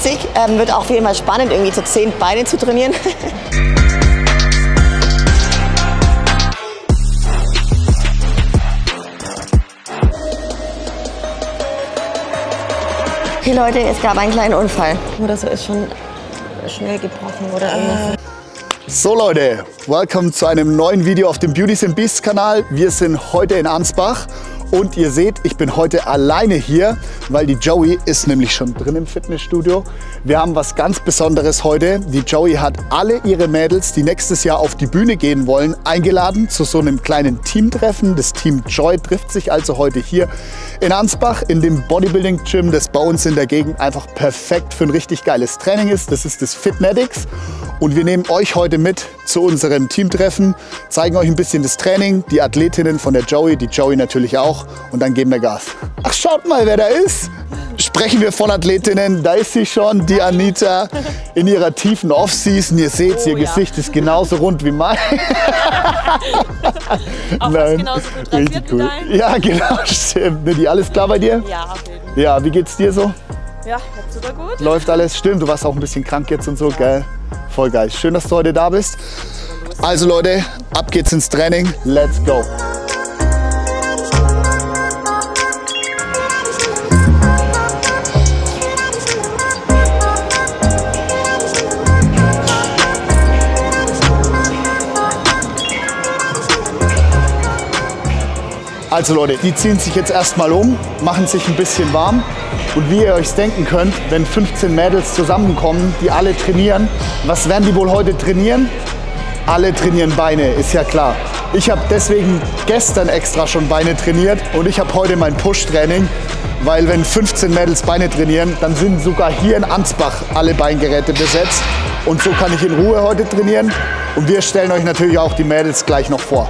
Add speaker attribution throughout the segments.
Speaker 1: witzig, wird auch wie immer spannend, irgendwie zu 10 Beine zu trainieren. Okay Leute, es gab einen kleinen Unfall. Oder so ist schon schnell gebrochen oder irgendwas.
Speaker 2: So Leute, willkommen zu einem neuen Video auf dem Beauties and Beasts Kanal. Wir sind heute in Ansbach und ihr seht, ich bin heute alleine hier, weil die Joey ist nämlich schon drin im Fitnessstudio. Wir haben was ganz Besonderes heute. Die Joey hat alle ihre Mädels, die nächstes Jahr auf die Bühne gehen wollen, eingeladen zu so einem kleinen Teamtreffen. Das Team Joy trifft sich also heute hier in Ansbach in dem Bodybuilding Gym, das bei uns in der Gegend einfach perfekt für ein richtig geiles Training ist. Das ist das Fitnetics. Und wir nehmen euch heute mit zu unserem Teamtreffen, zeigen euch ein bisschen das Training, die Athletinnen von der Joey, die Joey natürlich auch, und dann geben wir Gas. Ach, schaut mal, wer da ist. Sprechen wir von Athletinnen, da ist sie schon, die Anita, in ihrer tiefen Off-Season. Ihr seht, ihr Gesicht ist genauso rund wie mein.
Speaker 3: Auch fast genauso gut rasiert wie dein.
Speaker 2: Ja, genau, stimmt. Die, alles klar bei dir?
Speaker 3: Ja, auf jeden Fall.
Speaker 2: Ja, wie geht's dir so?
Speaker 3: Ja, jetzt super gut.
Speaker 2: Läuft alles? Stimmt, du warst auch ein bisschen krank jetzt und so, ja. Geil. Voll geil. Schön, dass du heute da bist. Also Leute, ab geht's ins Training. Let's go. Also Leute, die ziehen sich jetzt erstmal um, machen sich ein bisschen warm. Und wie ihr euch denken könnt, wenn 15 Mädels zusammenkommen, die alle trainieren, was werden die wohl heute trainieren? Alle trainieren Beine, ist ja klar. Ich habe deswegen gestern extra schon Beine trainiert und ich habe heute mein Push-Training, weil wenn 15 Mädels Beine trainieren, dann sind sogar hier in Ansbach alle Beingeräte besetzt. Und so kann ich in Ruhe heute trainieren. Und wir stellen euch natürlich auch die Mädels gleich noch vor.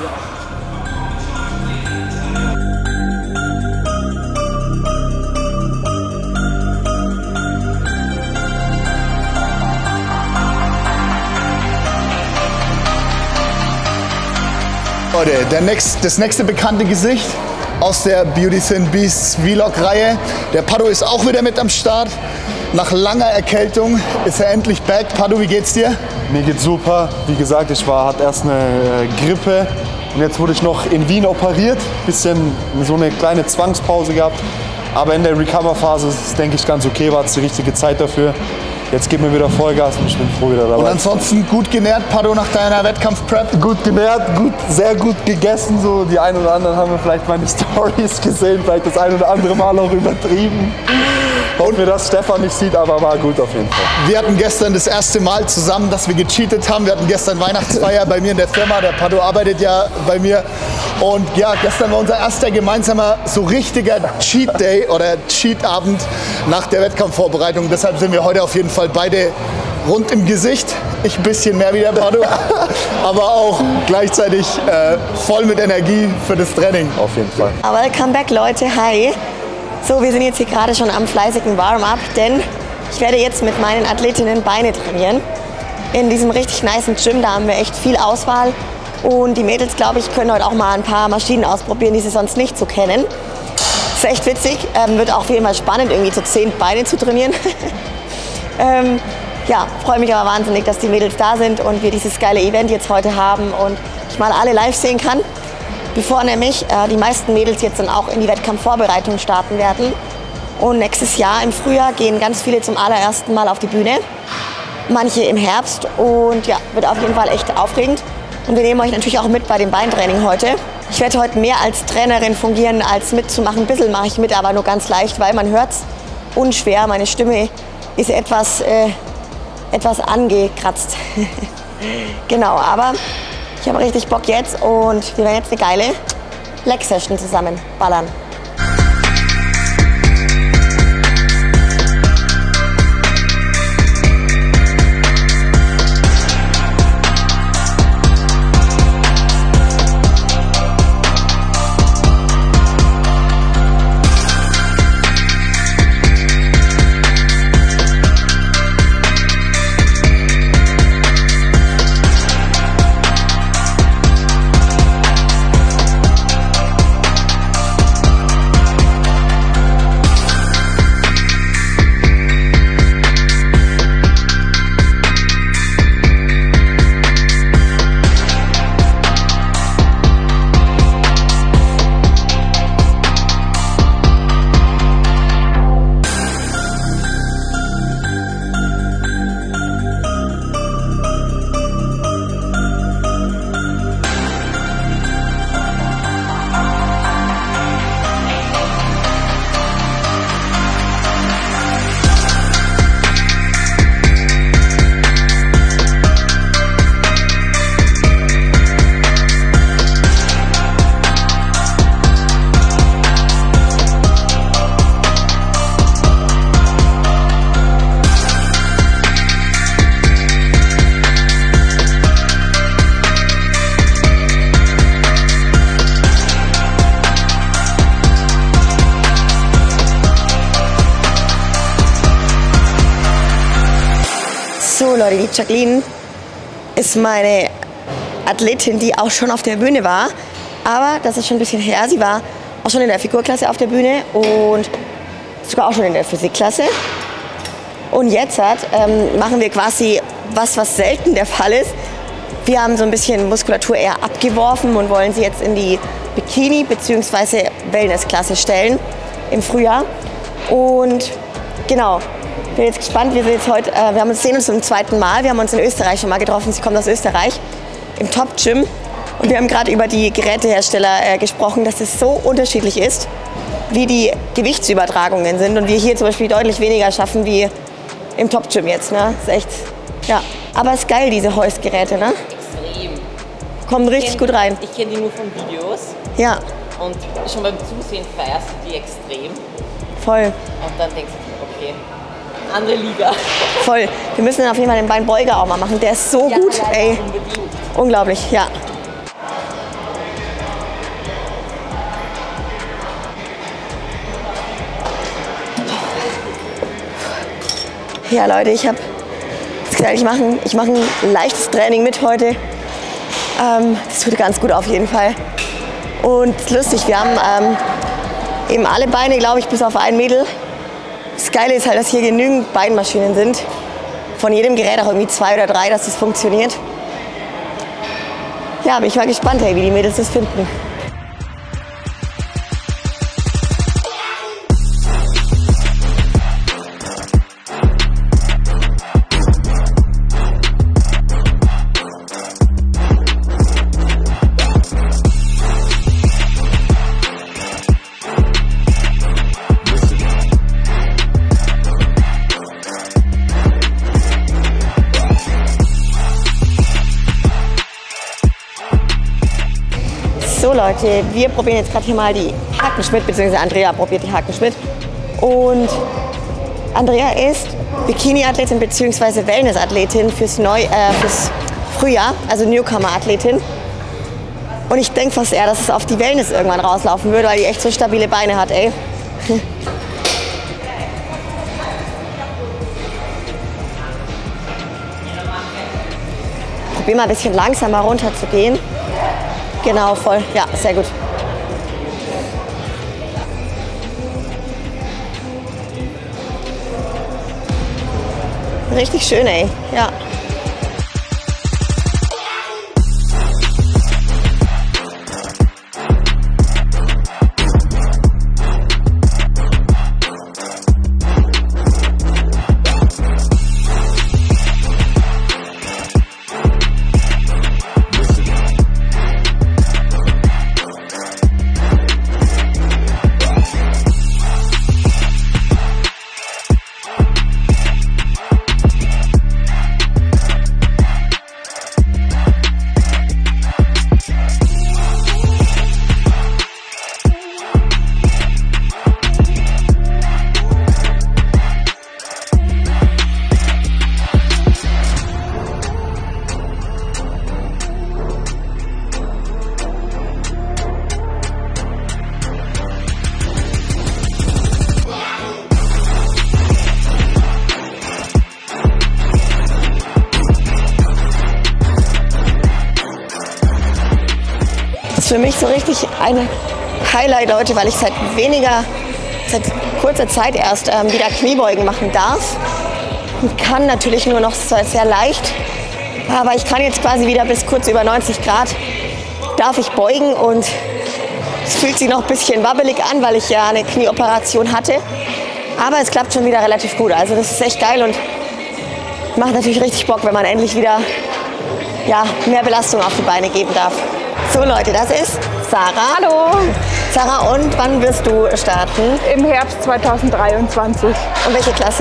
Speaker 2: Leute, das nächste bekannte Gesicht aus der Beauties and Beasts Vlog-Reihe. Der Pado ist auch wieder mit am Start. Nach langer Erkältung ist er endlich back. Pado, wie geht's dir?
Speaker 4: Mir geht's super. Wie gesagt, ich hatte erst eine Grippe und jetzt wurde ich noch in Wien operiert. Bisschen so eine kleine Zwangspause gehabt. Aber in der Recover-Phase ist es, denke ich, ganz okay. War es die richtige Zeit dafür. Jetzt geben wir wieder Vollgas und ich bin froh, wieder dabei.
Speaker 2: Und ansonsten gut genährt, Pado, nach deiner Wettkampf-Prep?
Speaker 4: Gut genährt, sehr gut gegessen. So. Die einen oder anderen haben vielleicht meine Stories gesehen, vielleicht das ein oder andere Mal auch übertrieben. Hoffen wir, dass Stefan nicht sieht, aber war gut auf jeden Fall.
Speaker 2: Wir hatten gestern das erste Mal zusammen, dass wir gecheatet haben. Wir hatten gestern Weihnachtsfeier bei mir in der Firma. Der Pado arbeitet ja bei mir. Und ja, gestern war unser erster gemeinsamer so richtiger Cheat Day oder Cheat-Abend nach der Wettkampfvorbereitung. Deshalb sind wir heute auf jeden Fall beide rund im Gesicht. Ich ein bisschen mehr wie der Pado, aber auch gleichzeitig voll mit Energie für das Training.
Speaker 4: Auf jeden Fall.
Speaker 1: Welcome back, Leute. Hi. So, wir sind jetzt hier gerade schon am fleißigen Warm-up, denn ich werde jetzt mit meinen Athletinnen Beine trainieren. In diesem richtig nicen Gym, da haben wir echt viel Auswahl. Und die Mädels, glaube ich, können heute auch mal ein paar Maschinen ausprobieren, die sie sonst nicht so kennen. Das ist echt witzig, wird auch wie immer spannend, irgendwie zu 10 Beine zu trainieren. Ja, freue mich aber wahnsinnig, dass die Mädels da sind und wir dieses geile Event jetzt heute haben und ich mal alle live sehen kann. Bevor nämlich die meisten Mädels jetzt dann auch in die Wettkampfvorbereitung starten werden. Und nächstes Jahr im Frühjahr gehen ganz viele zum allerersten Mal auf die Bühne. Manche im Herbst und ja, wird auf jeden Fall echt aufregend. Und wir nehmen euch natürlich auch mit bei dem Beintraining heute. Ich werde heute mehr als Trainerin fungieren, als mitzumachen. Ein bisschen mache ich mit, aber nur ganz leicht, weil man hört es unschwer. Meine Stimme ist etwas angekratzt. Genau, aber ich habe richtig Bock jetzt und wir werden jetzt eine geile Leg-Session zusammen ballern. Leute, die Jacqueline ist meine Athletin, die auch schon auf der Bühne war. Aber das ist schon ein bisschen her. Sie war auch schon in der Figurklasse auf der Bühne und sogar auch schon in der Physikklasse. Und jetzt machen wir quasi was selten der Fall ist. Wir haben so ein bisschen Muskulatur eher abgeworfen und wollen sie jetzt in die Bikini- bzw. Wellnessklasse stellen im Frühjahr. Und genau, ich bin jetzt gespannt. Wir sehen uns zum zweiten Mal. Wir haben uns in Österreich schon mal getroffen. Sie kommt aus Österreich im Top Gym. Und wir haben gerade über die Gerätehersteller gesprochen, dass es so unterschiedlich ist, wie die Gewichtsübertragungen sind. Und wir hier zum Beispiel deutlich weniger schaffen wie im Top Gym jetzt. Ne? Das ist echt, ja. Aber es ist geil, diese Heust-Geräte, ne?
Speaker 3: Extrem.
Speaker 1: Kommen richtig gut rein.
Speaker 3: Ich kenne die nur von Videos.
Speaker 1: Ja.
Speaker 3: Und schon beim Zusehen feierst du die extrem.
Speaker 1: Voll.
Speaker 3: Und dann denkst du, okay, andere Liga.
Speaker 1: Voll. Wir müssen dann auf jeden Fall den Beinbeuger auch mal machen. Der ist so gut, ey.
Speaker 3: Unbedingt.
Speaker 1: Unglaublich, ja. Ja, Leute, ich habe gesagt, ich mache ein leichtes Training mit heute. Das tut ganz gut auf jeden Fall. Und es ist lustig, wir haben eben alle Beine, glaube ich, bis auf ein Mädel. Das Geile ist halt, dass hier genügend Beinmaschinen sind. Von jedem Gerät auch irgendwie 2 oder 3, dass das funktioniert. Ja, bin ich mal gespannt, hey, wie die Mädels das finden. So Leute, wir probieren jetzt gerade hier mal die Hakenschmidt, beziehungsweise Andrea probiert die Hakenschmidt. Und Andrea ist Bikini-Athletin bzw. Wellness-Athletin fürs Frühjahr, also Newcomer-Athletin. Und ich denke fast eher, dass es auf die Wellness irgendwann rauslaufen würde, weil die echt so stabile Beine hat, ey. Probier mal ein bisschen langsamer runter zu gehen. Genau, voll. Ja, sehr gut. Richtig schön, ey. Ja. Das ist für mich so richtig ein Highlight, Leute, weil ich seit kurzer Zeit erst wieder Kniebeugen machen darf. Und kann natürlich nur noch sehr leicht, aber ich kann jetzt quasi wieder bis kurz über 90 Grad darf ich beugen und es fühlt sich noch ein bisschen wabbelig an, weil ich ja eine Knieoperation hatte. Aber es klappt schon wieder relativ gut, also das ist echt geil und macht natürlich richtig Bock, wenn man endlich wieder mehr Belastung auf die Beine geben darf. So Leute, das ist Sarah.
Speaker 5: Hallo.
Speaker 1: Sarah, und wann wirst du starten?
Speaker 5: Im Herbst 2023.
Speaker 1: Und welche Klasse?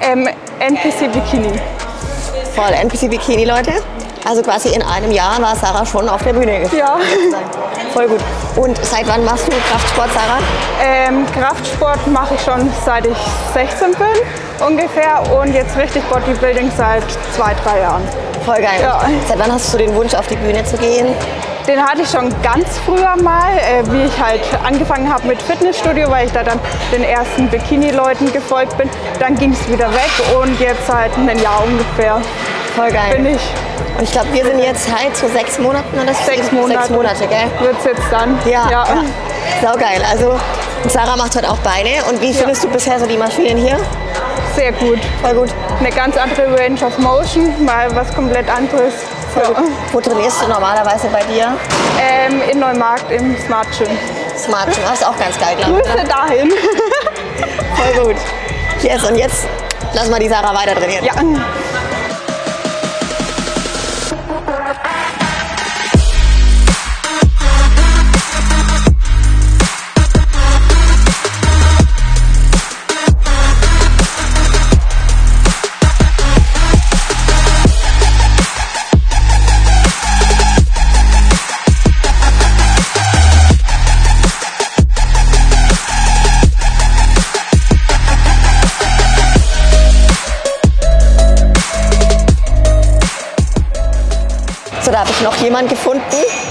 Speaker 5: NPC Bikini.
Speaker 1: Voll, NPC Bikini, Leute. Also quasi in einem Jahr war Sarah schon auf der Bühne.
Speaker 5: Ja.
Speaker 1: Voll gut. Und seit wann machst du Kraftsport, Sarah?
Speaker 5: Kraftsport mache ich schon seit ich 16 bin ungefähr und jetzt richtig Bodybuilding seit 2-3 Jahren.
Speaker 1: Voll geil. Ja. Seit wann hast du den Wunsch, auf die Bühne zu gehen?
Speaker 5: Den hatte ich schon ganz früher mal, wie ich halt angefangen habe mit Fitnessstudio, weil ich da dann den ersten Bikini-Leuten gefolgt bin. Dann ging es wieder weg und jetzt seit einem Jahr ungefähr.
Speaker 1: Voll geil.
Speaker 5: bin ich.
Speaker 1: Und ich glaube, wir sind jetzt halt so 6 Monaten oder so.
Speaker 5: 6 Monate.
Speaker 1: 6 Monate, gell?
Speaker 5: Wird's jetzt dann.
Speaker 1: Ja. Saugeil. Also, Sarah macht heute auch Beine. Und wie findest du bisher so die Maschinen hier?
Speaker 5: Sehr gut.
Speaker 1: Voll gut.
Speaker 5: Eine ganz andere Range of Motion, mal was komplett anderes.
Speaker 1: Voll gut. Wo trainierst du normalerweise bei dir?
Speaker 5: In Neumarkt im Smart Gym.
Speaker 1: Smart Gym. Das ist auch ganz geil, glaube ich.
Speaker 5: Grüße dahin.
Speaker 1: Voll gut. Yes, und jetzt lass mal die Sarah weiter trainieren.
Speaker 5: Ja.
Speaker 1: So, da habe ich noch jemanden gefunden.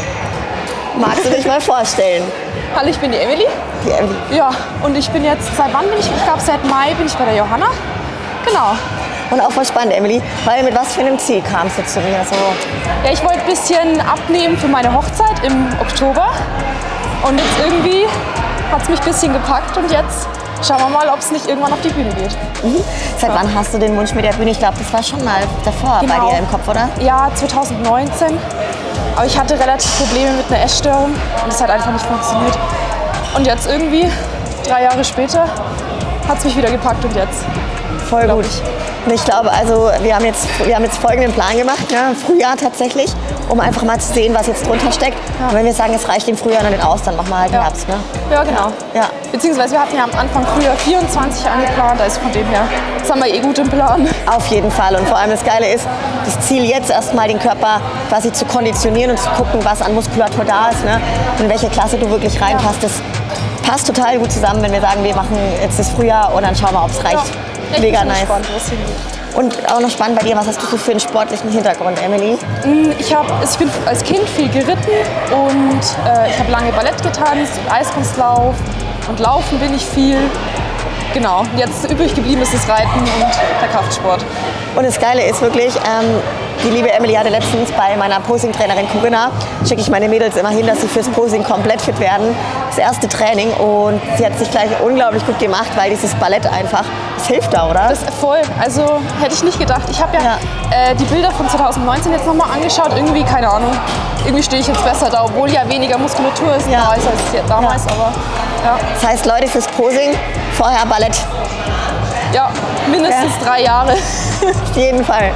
Speaker 1: Magst du dich mal vorstellen?
Speaker 6: Hallo, ich bin die Emily.
Speaker 1: Die Emily.
Speaker 6: Ja, und ich bin jetzt, seit wann bin ich? Ich glaube, seit Mai bin ich bei der Johanna. Genau.
Speaker 1: Und auch voll spannend, Emily, weil mit was für einem Ziel kamst du zu mir? So,
Speaker 6: Ja, ich wollte ein bisschen abnehmen für meine Hochzeit im Oktober. Und jetzt irgendwie hat es mich ein bisschen gepackt und jetzt schauen wir mal, ob es nicht irgendwann auf die Bühne geht.
Speaker 1: seit wann hast du den Wunsch mit der Bühne? Ich glaube, das war schon mal davor bei dir im Kopf, oder?
Speaker 6: Ja, 2019. Aber ich hatte relativ Probleme mit einer Essstörung und es hat einfach nicht funktioniert. Und jetzt irgendwie, 3 Jahre später, hat es mich wieder gepackt und jetzt.
Speaker 1: Voll gut. Und ich glaube, also wir haben jetzt folgenden Plan gemacht, ne? Frühjahr tatsächlich, um einfach mal zu sehen, was jetzt drunter steckt. Und wenn wir sagen, es reicht im Frühjahr noch nicht aus, dann machen wir halt im Herbst. Ne?
Speaker 6: Ja, genau.
Speaker 1: Ja.
Speaker 6: Beziehungsweise wir hatten ja am Anfang Frühjahr 24 angeplant, also von dem her, das haben wir eh gut im Plan.
Speaker 1: Auf jeden Fall. Und vor allem das Geile ist, das Ziel jetzt erstmal den Körper quasi zu konditionieren und zu gucken, was an Muskulatur da ist, ne? Und in welche Klasse du wirklich reinpasst. Das passt total gut zusammen, wenn wir sagen, wir machen jetzt das Frühjahr und dann schauen wir, ob es reicht.
Speaker 6: Ich
Speaker 1: Mega
Speaker 6: bin
Speaker 1: nice.
Speaker 6: gespannt, wo es hingeht.
Speaker 1: Und auch noch spannend bei dir, was hast du so für einen sportlichen Hintergrund, Emily?
Speaker 6: Ich bin als Kind viel geritten und ich habe lange Ballett getanzt und Eiskunstlauf und Laufen bin ich viel. Genau, jetzt übrig geblieben ist das Reiten und der Kraftsport.
Speaker 1: Und das Geile ist wirklich, die liebe Emily hatte letztens bei meiner Posing-Trainerin Corinna, schicke ich meine Mädels immer hin, dass sie fürs Posing komplett fit werden. Das erste Training und sie hat sich gleich unglaublich gut gemacht, weil dieses Ballett einfach, das hilft da, oder?
Speaker 6: Das ist voll, also hätte ich nicht gedacht. Ich habe die Bilder von 2019 jetzt nochmal angeschaut, irgendwie, keine Ahnung, irgendwie stehe ich jetzt besser da, obwohl ja weniger Muskulatur ist da ist als damals, aber ja.
Speaker 1: Das heißt, Leute, fürs Posing vorher Ballett.
Speaker 6: Ja, mindestens 3 Jahre.
Speaker 1: Auf jeden Fall.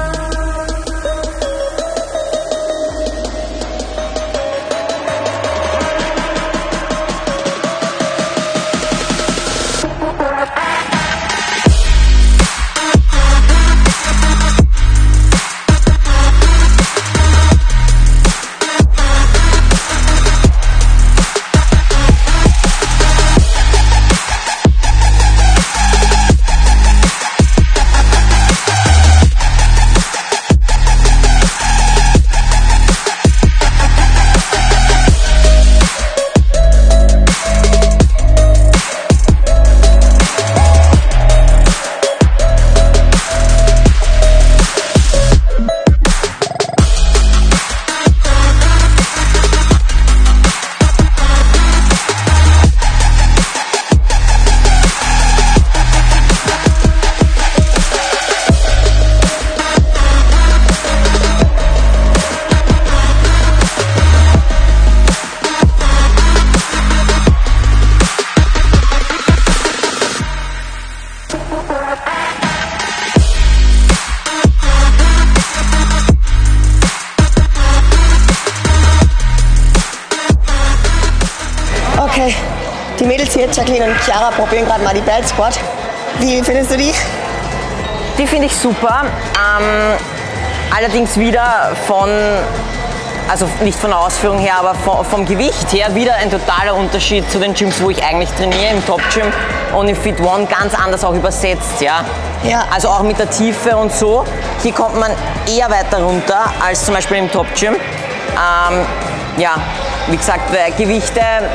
Speaker 1: Okay, die Mädels hier, Jacqueline und Chiara, probieren gerade mal die Belt Squat. Wie findest du die?
Speaker 3: Die finde ich super. Allerdings wieder also nicht von der Ausführung her, aber vom Gewicht her wieder ein totaler Unterschied zu den Gyms, wo ich eigentlich trainiere, im Top Gym und im Fit One ganz anders auch übersetzt. Ja? Also auch mit der Tiefe und so. Hier kommt man eher weiter runter als zum Beispiel im Top Gym. Ja, wie gesagt, Gewichte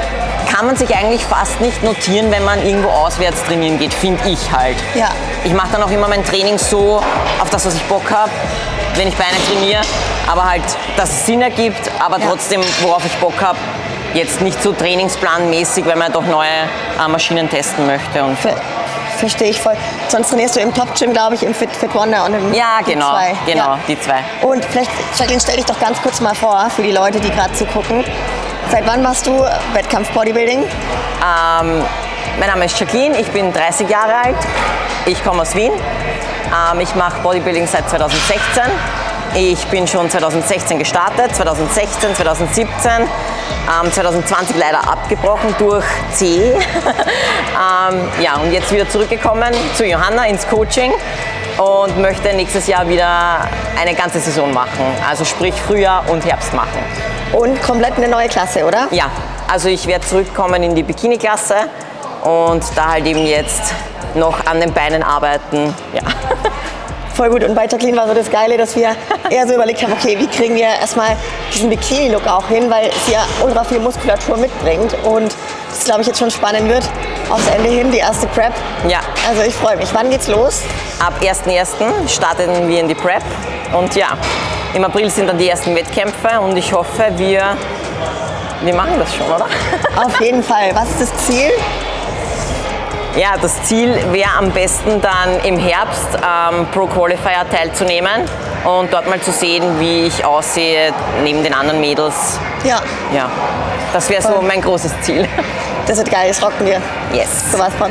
Speaker 3: kann man sich eigentlich fast nicht notieren, wenn man irgendwo auswärts trainieren geht, finde ich halt.
Speaker 1: Ja.
Speaker 3: Ich mache dann auch immer mein Training so auf das, was ich Bock habe, wenn ich Beine trainiere, aber halt, dass es Sinn ergibt, aber trotzdem, worauf ich Bock habe. Jetzt nicht so trainingsplanmäßig, weil man doch neue Maschinen testen möchte. Und
Speaker 1: Verstehe ich voll. Sonst trainierst du im Top Gym, glaube ich, im Fit Wonder und im
Speaker 3: ja, genau,
Speaker 1: Fit2.
Speaker 3: genau,
Speaker 1: Ja.
Speaker 3: die zwei.
Speaker 1: Und vielleicht, Jacqueline, stell dich doch ganz kurz mal vor, für die Leute, die gerade zugucken. Seit wann machst du Wettkampf-Bodybuilding?
Speaker 3: Mein Name ist Jacqueline, ich bin 30 Jahre alt, ich komme aus Wien. Ich mache Bodybuilding seit 2016. Ich bin schon 2016 gestartet, 2016, 2017, 2020 leider abgebrochen durch C. Ja, und jetzt wieder zurückgekommen zu Johanna ins Coaching und möchte nächstes Jahr wieder eine ganze Saison machen, also sprich Frühjahr und Herbst machen.
Speaker 1: Und komplett eine neue Klasse, oder?
Speaker 3: Ja, also ich werde zurückkommen in die Bikini-Klasse und da halt eben jetzt noch an den Beinen arbeiten. Ja.
Speaker 1: Voll gut. Und bei Jacqueline war so das Geile, dass wir eher so überlegt haben, okay, wie kriegen wir erstmal diesen Bikini-Look auch hin, weil sie ja ultra viel Muskulatur mitbringt und das, glaube ich, jetzt schon spannend wird. Aufs Ende hin, die erste Prep.
Speaker 3: Ja.
Speaker 1: Also ich freue mich. Wann geht's los?
Speaker 3: Ab 1.1. starten wir in die Prep und ja, im April sind dann die ersten Wettkämpfe und ich hoffe, wir machen das schon, oder?
Speaker 1: Auf jeden Fall. Was ist das Ziel?
Speaker 3: Ja, das Ziel wäre am besten dann im Herbst Pro Qualifier teilzunehmen und dort mal zu sehen, wie ich aussehe neben den anderen Mädels.
Speaker 1: Ja.
Speaker 3: Ja, das wäre so mein großes Ziel.
Speaker 1: Das wird geil, das rocken wir.
Speaker 3: Yes.
Speaker 1: So was von.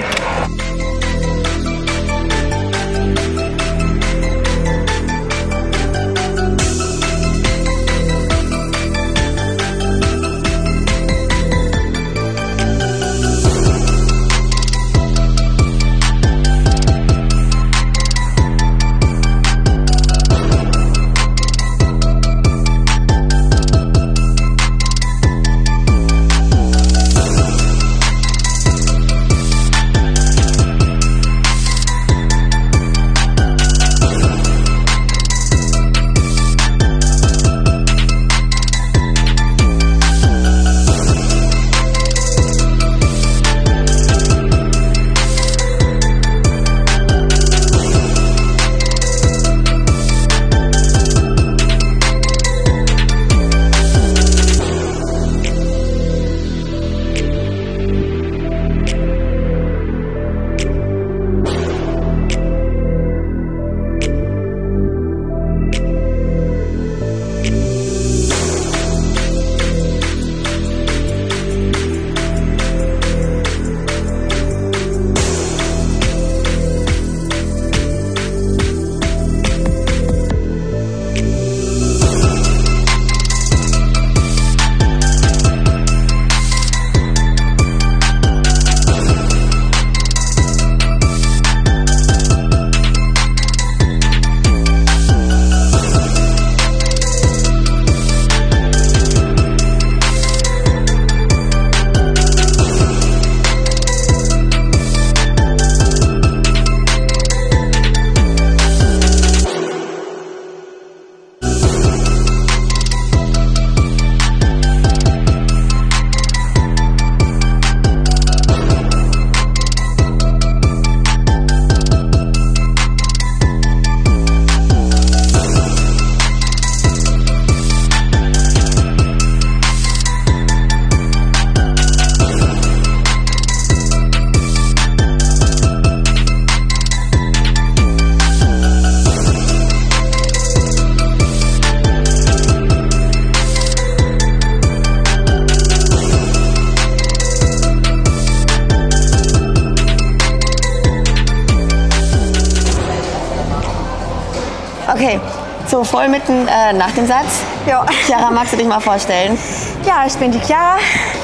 Speaker 1: Okay, so voll mitten nach dem Satz.
Speaker 7: Ja.
Speaker 1: Chiara, magst du dich mal vorstellen?
Speaker 7: Ja, ich bin die Chiara,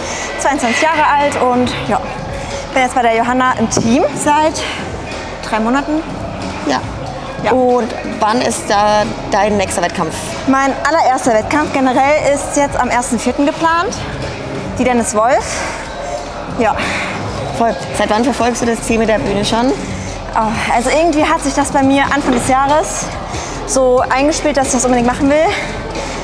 Speaker 7: 22 Jahre alt und ja, bin jetzt bei der Johanna im Team seit 3 Monaten.
Speaker 1: Ja.
Speaker 7: Ja.
Speaker 1: Und wann ist da dein nächster Wettkampf?
Speaker 7: Mein allererster Wettkampf generell ist jetzt am 1.4. geplant. Die Dennis Wolf. Ja.
Speaker 1: Voll. Seit wann verfolgst du das Ziel mit der Bühne schon?
Speaker 7: Oh, also irgendwie hat sich das bei mir Anfang des Jahres so eingespielt, dass ich das unbedingt machen will.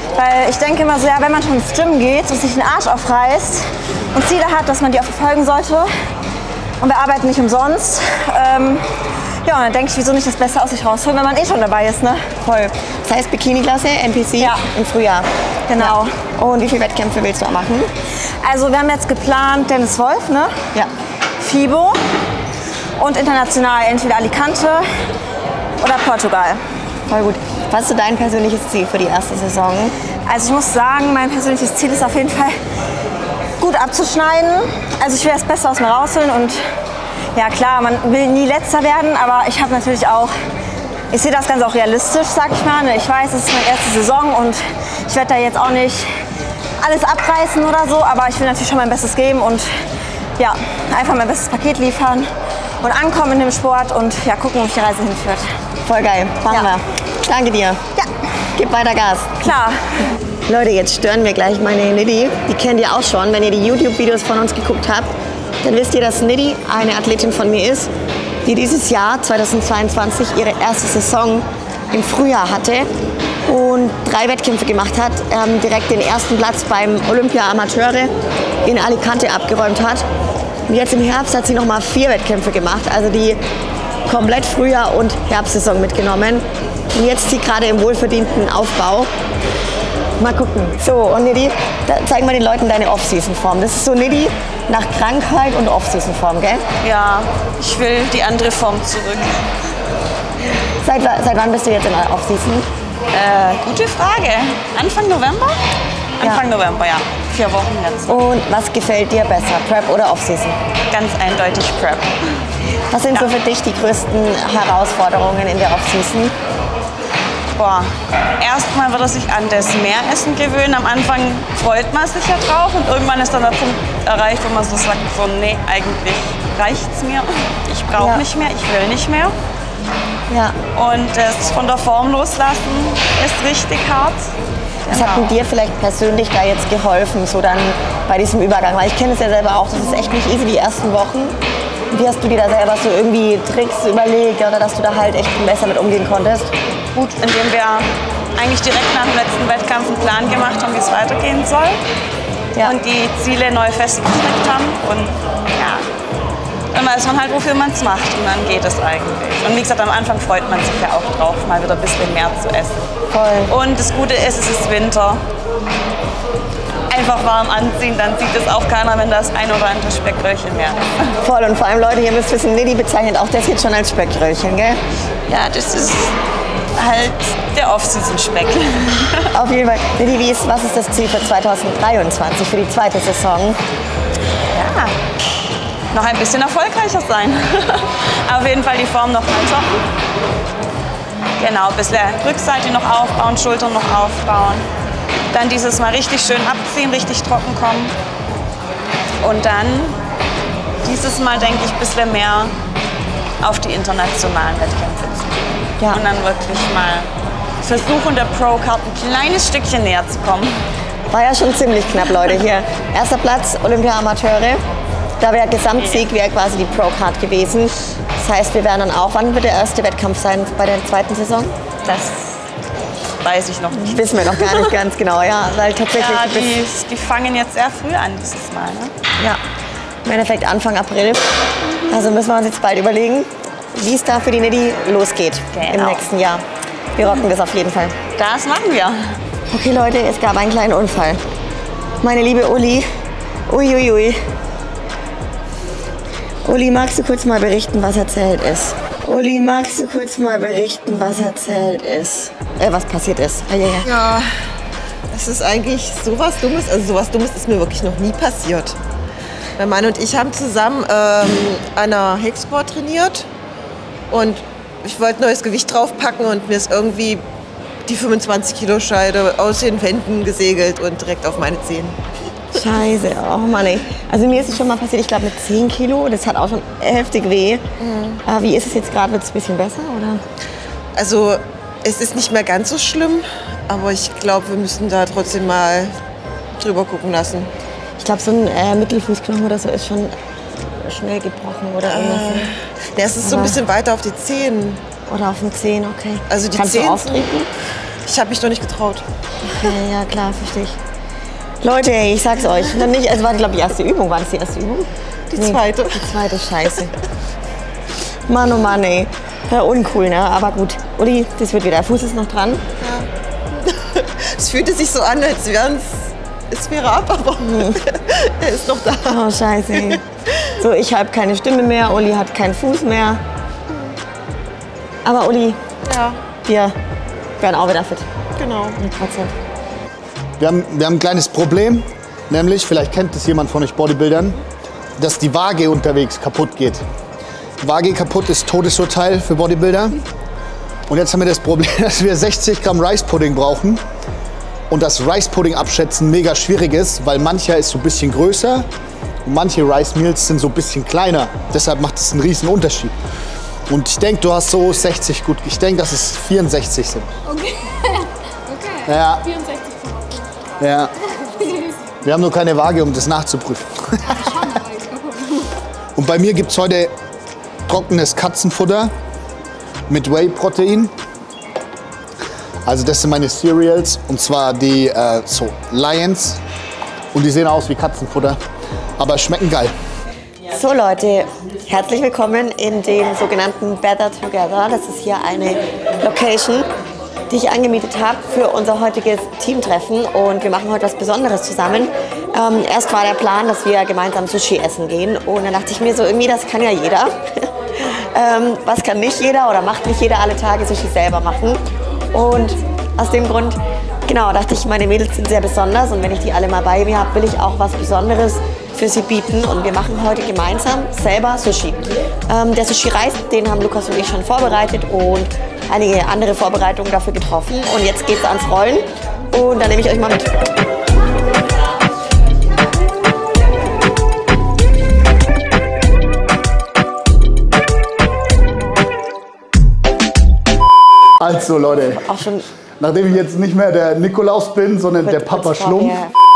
Speaker 7: Weil ich denke immer so, ja, wenn man schon ins Gym geht und sich den Arsch aufreißt und Ziele hat, dass man die auch verfolgen sollte und wir arbeiten nicht umsonst, ja, und dann denke ich, wieso nicht das Beste aus sich rausholen, wenn man eh schon dabei ist, ne?
Speaker 1: Voll. Das heißt Bikini-Klasse, NPC
Speaker 7: Ja.
Speaker 1: im Frühjahr.
Speaker 7: Genau.
Speaker 1: Ja. Und wie viele Wettkämpfe willst du auch machen?
Speaker 7: Also wir haben jetzt geplant Dennis Wolf, ne?
Speaker 1: Ja.
Speaker 7: FIBO und international entweder Alicante oder Portugal.
Speaker 1: Voll gut. Was ist so dein persönliches Ziel für die erste Saison?
Speaker 7: Also ich muss sagen, mein persönliches Ziel ist auf jeden Fall gut abzuschneiden. Also ich will das Beste aus mir rausholen und ja klar, man will nie Letzter werden, aber ich habe natürlich auch, ich sehe das Ganze auch realistisch, sag ich mal. Ich weiß, es ist meine erste Saison und ich werde da jetzt auch nicht alles abreißen oder so, aber ich will natürlich schon mein Bestes geben und ja, einfach mein bestes Paket liefern und ankommen in dem Sport und ja, gucken, wo mich die Reise hinführt.
Speaker 1: Voll geil. Machen
Speaker 7: Ja.
Speaker 1: wir. Danke dir.
Speaker 7: Ja,
Speaker 1: Gib weiter Gas.
Speaker 7: klar.
Speaker 1: Leute, jetzt stören wir gleich meine Nidhi. Die kennt ihr auch schon. Wenn ihr die YouTube-Videos von uns geguckt habt, dann wisst ihr, dass Nidhi eine Athletin von mir ist, die dieses Jahr, 2022, ihre erste Saison im Frühjahr hatte und 3 Wettkämpfe gemacht hat, direkt den ersten Platz beim Olympia Amateure in Alicante abgeräumt hat. Und jetzt im Herbst hat sie nochmal 4 Wettkämpfe gemacht, also die komplett Frühjahr- und Herbstsaison mitgenommen. Und jetzt ist sie gerade im wohlverdienten Aufbau. Mal gucken. So, und Nidhi, zeig mal den Leuten deine Off-Season-Form. Das ist so Nidhi nach Krankheit und Off-Season-Form, gell?
Speaker 8: Ja, ich will die andere Form zurück.
Speaker 1: Seit wann bist du jetzt in der Off-Season?
Speaker 8: Gute Frage. Anfang November? Anfang November, ja. 4 Wochen jetzt.
Speaker 1: Und was gefällt dir besser, Prep oder Off-Season?
Speaker 8: Ganz eindeutig Prep.
Speaker 1: Was sind so für dich die größten Herausforderungen in der Off-Season?
Speaker 8: Boah, erstmal wird er sich an das Meeressen gewöhnen. Am Anfang freut man sich ja drauf und irgendwann ist dann der Punkt erreicht, wo man so sagt, so, nee, eigentlich reicht's mir. Ich brauche nicht mehr, ich will nicht mehr.
Speaker 1: Ja.
Speaker 8: Und das von der Form loslassen ist richtig hart.
Speaker 1: Was hat denn dir vielleicht persönlich da jetzt geholfen, so dann bei diesem Übergang? Weil ich kenne es ja selber auch, das ist echt nicht easy, die ersten Wochen. Wie hast du dir da selber so irgendwie Tricks überlegt oder dass du da halt echt besser mit umgehen konntest?
Speaker 8: Gut, indem wir eigentlich direkt nach dem letzten Wettkampf einen Plan gemacht haben, wie es weitergehen soll.
Speaker 1: Ja.
Speaker 8: Und die Ziele neu festgesteckt haben. Und ja, dann weiß man halt, wofür man es macht. Und dann geht es eigentlich. Und wie gesagt, am Anfang freut man sich ja auch drauf, mal wieder ein bisschen mehr zu essen.
Speaker 1: Voll.
Speaker 8: Und das Gute ist, es ist Winter. Einfach warm anziehen, dann sieht es auch keiner, wenn das ein oder andere Speckröllchen mehr ist.
Speaker 1: Voll. Und vor allem, Leute, ihr müsst wissen, Nidhi bezeichnet auch das jetzt schon als Speckröllchen, gell?
Speaker 8: Ja, das ist halt der Off-Season-Speck.
Speaker 1: Auf jeden Fall. Nidhi, was ist das Ziel für 2023, für die zweite Saison?
Speaker 8: Ja, noch ein bisschen erfolgreicher sein. Auf jeden Fall die Form noch mal toppen. Genau, ein bisschen Rückseite noch aufbauen, Schultern noch aufbauen. Dann dieses Mal richtig schön abziehen, richtig trocken kommen. Und dann dieses Mal, denke ich, ein bisschen mehr auf die internationalen Wettkämpfe zu gehen.
Speaker 1: Ja.
Speaker 8: Und dann wirklich mal versuchen, der Pro-Card ein kleines Stückchen näher zu kommen.
Speaker 1: War ja schon ziemlich knapp, Leute. Hier, erster Platz, Olympia Amateure. Da wäre Gesamtsieg wäre quasi die Pro-Card gewesen. Das heißt, wir werden dann auch, wann wird der erste Wettkampf sein bei der zweiten Saison?
Speaker 8: Das weiß ich noch nicht.
Speaker 1: Wissen wir noch gar nicht ganz genau, ja. Weil tatsächlich
Speaker 8: Ja, die fangen jetzt sehr früh an dieses Mal. Ne?
Speaker 1: ja, im Endeffekt Anfang April. Also müssen wir uns jetzt bald überlegen, wie es da für die Nidhi losgeht im
Speaker 8: Genau.
Speaker 1: nächsten Jahr. Wir rocken das auf jeden Fall.
Speaker 8: Das machen wir.
Speaker 1: Okay Leute, es gab einen kleinen Unfall. Meine liebe Uli, uiuiui. Uli, magst du kurz mal berichten, was erzählt ist? Uli, magst du kurz mal berichten, was erzählt ist? Was passiert ist.
Speaker 9: Ja, es ist eigentlich sowas Dummes. Also sowas Dummes ist mir wirklich noch nie passiert. Mein Mann und ich haben zusammen an einer Hexport trainiert und ich wollte neues Gewicht draufpacken und mir ist irgendwie die 25-Kilo-Scheide aus den Wänden gesegelt und direkt auf meine Zehen.
Speaker 1: Scheiße, oh Mann ey. Also mir ist es schon mal passiert, ich glaube mit 10 Kilo, das hat auch schon heftig weh. Wie ist es jetzt gerade, wird es ein bisschen besser, oder?
Speaker 9: Also es ist nicht mehr ganz so schlimm, aber ich glaube, wir müssen da trotzdem mal drüber gucken lassen.
Speaker 1: Ich glaube, so ein Mittelfußknochen oder so ist schon schnell gebrochen oder irgendwas.
Speaker 9: Es ist so ein bisschen weiter auf die Zehen.
Speaker 1: Oder auf den Zehen, okay.
Speaker 9: Also die
Speaker 1: Kannst
Speaker 9: Zehen
Speaker 1: du auftreten?
Speaker 9: Ich habe mich doch nicht getraut.
Speaker 1: Ja, klar, verstehe ich. Leute, ich sag's euch. Dann nicht, es war, glaube ich, die erste Übung. War das die erste Übung?
Speaker 9: Die zweite.
Speaker 1: Die zweite, scheiße. Mann, oh Mann, ey. Ja, uncool, ne? Aber gut. Uli, das wird wieder. Der Fuß ist noch dran.
Speaker 9: Ja. Es fühlte sich so an, als es wäre ab, aber er ist noch da.
Speaker 1: Oh, scheiße. Ey. So, ich habe keine Stimme mehr. Uli hat keinen Fuß mehr. Aber Uli,
Speaker 9: ja.
Speaker 1: Wir werden auch wieder fit.
Speaker 9: Genau.
Speaker 1: 100%.
Speaker 2: Wir haben ein kleines Problem, nämlich, vielleicht kennt es jemand von euch Bodybuildern, dass die Waage unterwegs kaputt geht. Waage kaputt ist Todesurteil für Bodybuilder. Und jetzt haben wir das Problem, dass wir 60 Gramm Rice Pudding brauchen. Und das Rice Pudding abschätzen mega schwierig ist, weil mancher ist so ein bisschen größer und manche Rice Meals sind so ein bisschen kleiner. Deshalb macht es einen riesen Unterschied. Und ich denke, du hast so 60 gut. Ich denke, dass es 64 sind.
Speaker 6: Okay. Okay.
Speaker 2: Ja.
Speaker 6: 64.
Speaker 2: Ja. Wir haben nur keine Waage, um das nachzuprüfen. Und bei mir gibt es heute trockenes Katzenfutter mit Whey-Protein. Also das sind meine Cereals, und zwar die so Lions. Und die sehen aus wie Katzenfutter, aber schmecken geil.
Speaker 1: So Leute, herzlich willkommen in dem sogenannten Better Together. Das ist hier eine Location, die ich angemietet habe für unser heutiges Teamtreffen, und wir machen heute was Besonderes zusammen. Erst war der Plan, dass wir gemeinsam Sushi essen gehen, und dann dachte ich mir so, irgendwie, das kann ja jeder. Was kann nicht jeder oder macht nicht jeder alle Tage? Sushi selber machen. Und aus dem Grund, genau, dachte ich, meine Mädels sind sehr besonders, und wenn ich die alle mal bei mir habe, will ich auch was Besonderes für sie bieten, und wir machen heute gemeinsam selber Sushi. Der Sushi-Reis, den haben Lukas und ich schon vorbereitet und einige andere Vorbereitungen dafür getroffen, und jetzt geht's ans Rollen, und dann nehme ich euch mal mit.
Speaker 2: Also Leute,
Speaker 1: Auch schon
Speaker 2: nachdem ich jetzt nicht mehr der Nikolaus bin, sondern der Papa Schlumpf.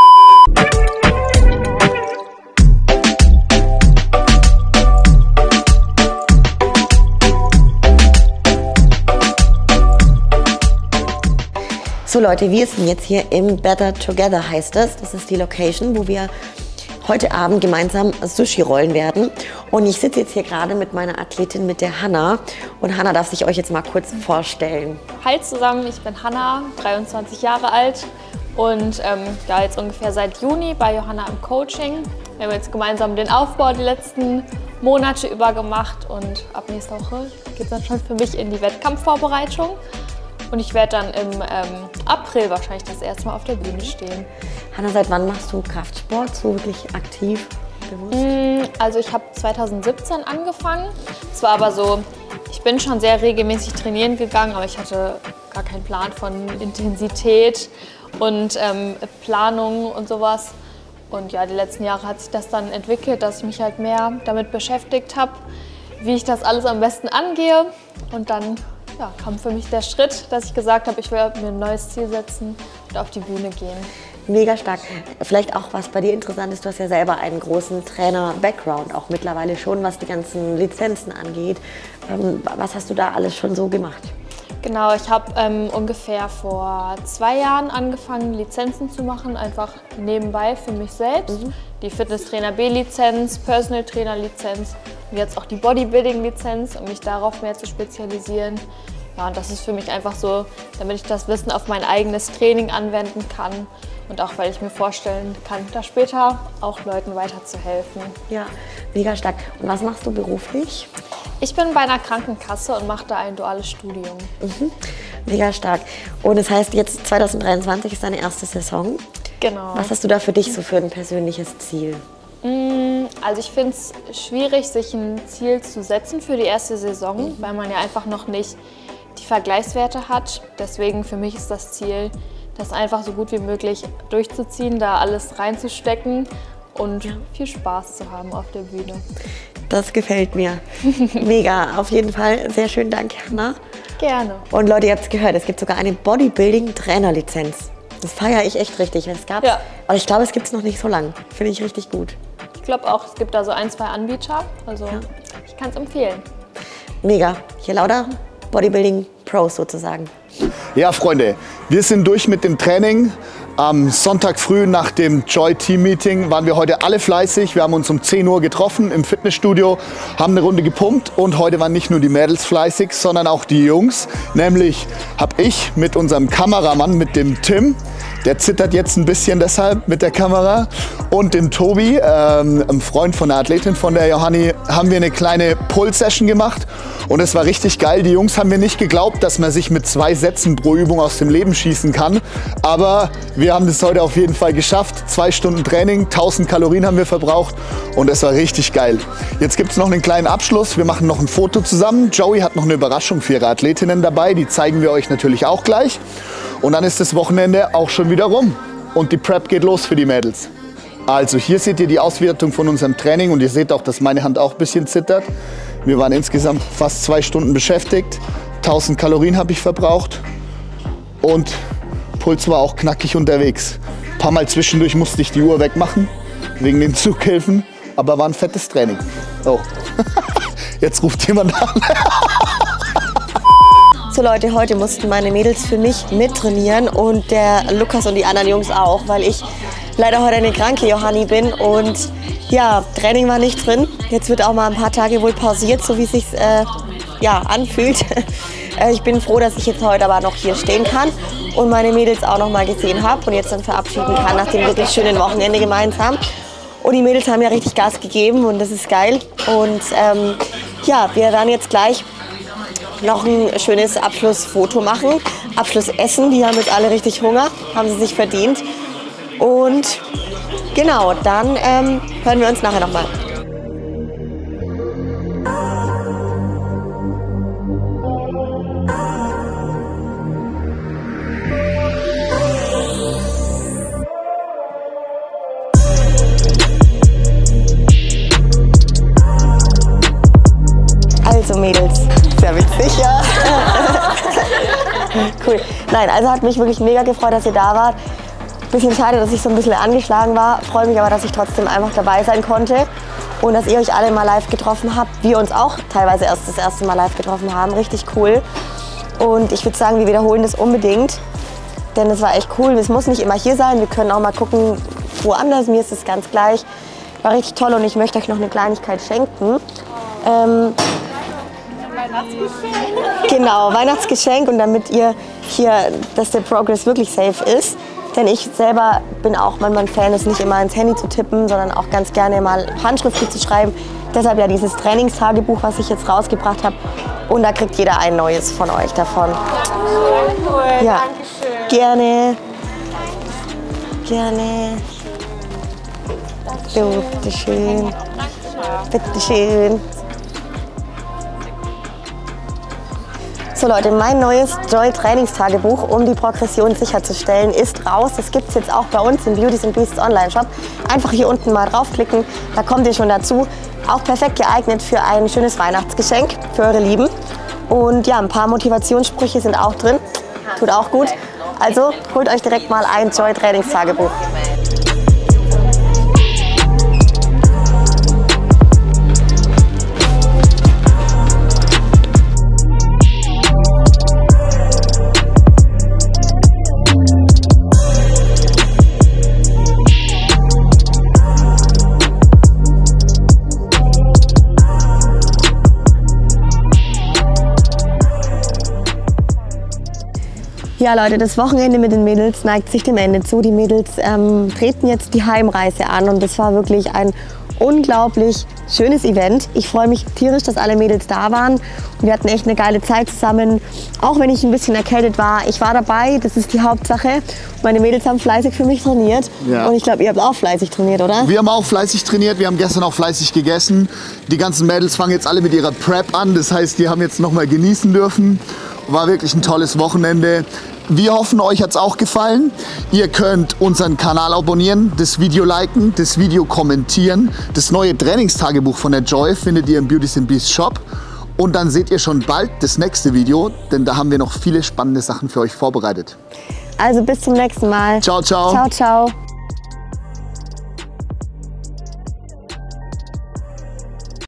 Speaker 1: So Leute, wir sind jetzt hier im Better Together, heißt es. Das ist die Location, wo wir heute Abend gemeinsam Sushi rollen werden. Und ich sitze jetzt hier gerade mit meiner Athletin, mit der Hanna. Und Hanna darf sich euch jetzt mal kurz vorstellen.
Speaker 6: Hi zusammen, ich bin Hanna, 23 Jahre alt und ja, jetzt ungefähr seit Juni bei Johanna im Coaching. Wir haben jetzt gemeinsam den Aufbau die letzten Monate über gemacht, und ab nächster Woche geht es dann schon für mich in die Wettkampfvorbereitung. Und ich werde dann im April wahrscheinlich das erste Mal auf der Bühne stehen.
Speaker 1: Hanna, seit wann machst du Kraftsport, so wirklich aktiv, bewusst?
Speaker 6: Also ich habe 2017 angefangen. Es war aber so, ich bin schon sehr regelmäßig trainieren gegangen, aber ich hatte gar keinen Plan von Intensität und Planung und sowas. Und ja, die letzten Jahre hat sich das dann entwickelt, dass ich mich halt mehr damit beschäftigt habe, wie ich das alles am besten angehe. Und dann ja, kam für mich der Schritt, dass ich gesagt habe, ich will mir ein neues Ziel setzen und auf die Bühne gehen.
Speaker 1: Mega stark. Vielleicht auch, was bei dir interessant ist, du hast ja selber einen großen Trainer-Background, auch mittlerweile schon, was die ganzen Lizenzen angeht. Was hast du da alles schon so gemacht?
Speaker 6: Genau, ich habe ungefähr vor 2 Jahren angefangen, Lizenzen zu machen, einfach nebenbei für mich selbst. Die Fitnesstrainer B-Lizenz, Personal Trainer Lizenz und jetzt auch die Bodybuilding-Lizenz, um mich darauf mehr zu spezialisieren. Ja, und das ist für mich einfach so, damit ich das Wissen auf mein eigenes Training anwenden kann und auch, weil ich mir vorstellen kann, da später auch Leuten weiterzuhelfen.
Speaker 1: Ja, mega stark. Und was machst du beruflich?
Speaker 6: Ich bin bei einer Krankenkasse und mache da ein duales Studium.
Speaker 1: Mega stark. Und das heißt, jetzt 2023 ist deine erste Saison.
Speaker 6: Genau.
Speaker 1: Was hast du da für dich so für ein persönliches Ziel?
Speaker 6: Also ich finde es schwierig, sich ein Ziel zu setzen für die erste Saison, weil man ja einfach noch nicht die Vergleichswerte hat. Deswegen für mich ist das Ziel, das einfach so gut wie möglich durchzuziehen, da alles reinzustecken und viel Spaß zu haben auf der Bühne.
Speaker 1: Das gefällt mir. Mega, auf jeden Fall. Sehr schön, danke, Hanna.
Speaker 6: Gerne.
Speaker 1: Und Leute, ihr habt es gehört, es gibt sogar eine Bodybuilding-Trainer-Lizenz. Das feiere ich echt richtig. Es gab's,
Speaker 6: Ja.
Speaker 1: aber ich glaube, es gibt es noch nicht so lang. Finde ich richtig gut.
Speaker 6: Ich glaube auch, es gibt da so 1, 2 Anbieter. Also ich kann es empfehlen.
Speaker 1: Mega. Hier lauter Bodybuilding-Pros sozusagen.
Speaker 2: Ja, Freunde, wir sind durch mit dem Training. Am Sonntag früh nach dem Joy Team Meeting waren wir heute alle fleißig. Wir haben uns um 10 Uhr getroffen im Fitnessstudio, haben eine Runde gepumpt und heute waren nicht nur die Mädels fleißig, sondern auch die Jungs. Nämlich habe ich mit unserem Kameramann, mit dem Tim, der zittert jetzt ein bisschen deshalb mit der Kamera, und dem Tobi, einem Freund von der Athletin, von der Johanni, haben wir eine kleine Pull-Session gemacht und es war richtig geil. Die Jungs haben mir nicht geglaubt, dass man sich mit 2 Sätzen pro Übung aus dem Leben schießen kann, aber wir haben das heute auf jeden Fall geschafft. 2 Stunden Training, 1000 Kalorien haben wir verbraucht und es war richtig geil. Jetzt gibt es noch einen kleinen Abschluss. Wir machen noch ein Foto zusammen. Joey hat noch eine Überraschung für ihre Athletinnen dabei. Die zeigen wir euch natürlich auch gleich. Und dann ist das Wochenende auch schon wieder rum. Und die Prep geht los für die Mädels. Also hier seht ihr die Auswertung von unserem Training und ihr seht auch, dass meine Hand auch ein bisschen zittert. Wir waren insgesamt fast 2 Stunden beschäftigt. 1000 Kalorien habe ich verbraucht. Und Puls war auch knackig unterwegs. Ein paar Mal zwischendurch musste ich die Uhr wegmachen, wegen den Zughilfen, aber war ein fettes Training. Oh, jetzt ruft jemand an.
Speaker 1: So Leute, heute mussten meine Mädels für mich mittrainieren und der Lukas und die anderen Jungs auch, weil ich leider heute eine kranke Johanni bin und ja, Training war nicht drin. Jetzt wird auch mal ein paar Tage wohl pausiert, so wie es sich anfühlt. Ich bin froh, dass ich jetzt heute aber noch hier stehen kann und meine Mädels auch noch mal gesehen habe und jetzt dann verabschieden kann nach dem wirklich schönen Wochenende gemeinsam. Und die Mädels haben ja richtig Gas gegeben und das ist geil. Und ja, wir werden jetzt gleich noch ein schönes Abschlussfoto machen, Abschlussessen. Die haben jetzt alle richtig Hunger, haben sie sich verdient. Und genau, dann hören wir uns nachher noch mal. Also Mädels, sehr witzig, ja. Cool. Nein, also hat mich wirklich mega gefreut, dass ihr da wart. Bisschen schade, dass ich so ein bisschen angeschlagen war. Freue mich aber, dass ich trotzdem einfach dabei sein konnte. Und dass ihr euch alle mal live getroffen habt. Wir uns auch teilweise erst das erste Mal live getroffen haben. Richtig cool. Und ich würde sagen, wir wiederholen das unbedingt. Denn es war echt cool. Es muss nicht immer hier sein. Wir können auch mal gucken, woanders. Mir ist es ganz gleich. War richtig toll und ich möchte euch noch eine Kleinigkeit schenken. Weihnachtsgeschenk. Genau, Weihnachtsgeschenk und damit ihr hier, dass der Progress wirklich safe ist. Denn ich selber bin auch manchmal ein Fan, es nicht immer ins Handy zu tippen, sondern auch ganz gerne mal handschriftlich zu schreiben. Deshalb ja dieses Trainingstagebuch, was ich jetzt rausgebracht habe. Und da kriegt jeder ein neues von euch davon.
Speaker 5: Cool,
Speaker 1: ja.
Speaker 5: Dankeschön.
Speaker 1: Gerne. Gerne. So, bitteschön. Bitteschön. So Leute, mein neues Joy-Trainingstagebuch, um die Progression sicherzustellen, ist raus. Das gibt es jetzt auch bei uns im Beauties and Beasts Online-Shop. Einfach hier unten mal draufklicken, da kommt ihr schon dazu. Auch perfekt geeignet für ein schönes Weihnachtsgeschenk für eure Lieben. Und ja, ein paar Motivationssprüche sind auch drin, tut auch gut. Also holt euch direkt mal ein Joy-Trainingstagebuch. Ja Leute, das Wochenende mit den Mädels neigt sich dem Ende zu. Die Mädels treten jetzt die Heimreise an und das war wirklich ein unglaublich schönes Event. Ich freue mich tierisch, dass alle Mädels da waren. Wir hatten echt eine geile Zeit zusammen. Auch wenn ich ein bisschen erkältet war, ich war dabei, das ist die Hauptsache. Meine Mädels haben fleißig für mich trainiert. Ja. Und ich glaube, ihr habt auch fleißig trainiert, oder?
Speaker 2: Wir haben auch fleißig trainiert, wir haben gestern auch fleißig gegessen. Die ganzen Mädels fangen jetzt alle mit ihrer Prep an, das heißt, die haben jetzt noch mal genießen dürfen. War wirklich ein tolles Wochenende. Wir hoffen, euch hat es auch gefallen. Ihr könnt unseren Kanal abonnieren, das Video liken, das Video kommentieren. Das neue Trainingstagebuch von der Joy findet ihr im Beauties and Beasts Shop. Und dann seht ihr schon bald das nächste Video, denn da haben wir noch viele spannende Sachen für euch vorbereitet.
Speaker 1: Also bis zum nächsten Mal.
Speaker 2: Ciao, ciao.
Speaker 1: Ciao, ciao.